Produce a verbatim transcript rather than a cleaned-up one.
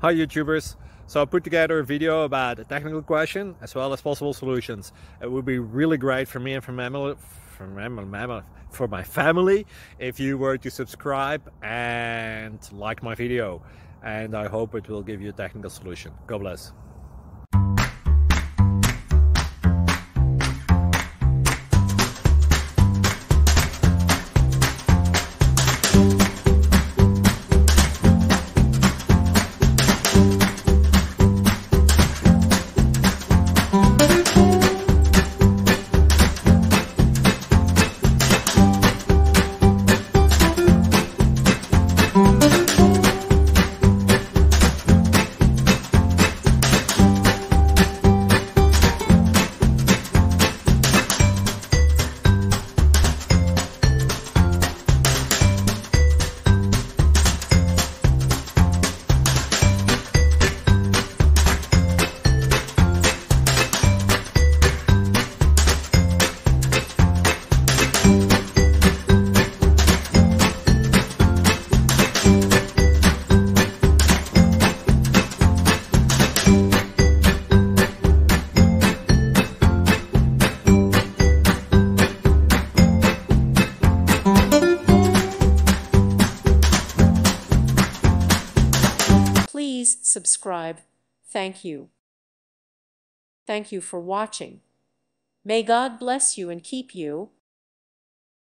Hi YouTubers! So I put together a video about a technical question as well as possible solutions. It would be really great for me and for, mammal, for, mammal, for my family if you were to subscribe and like my video. And I hope it will give you a technical solution. God bless. Please subscribe. Thank you. Thank you for watching. May God bless you and keep you.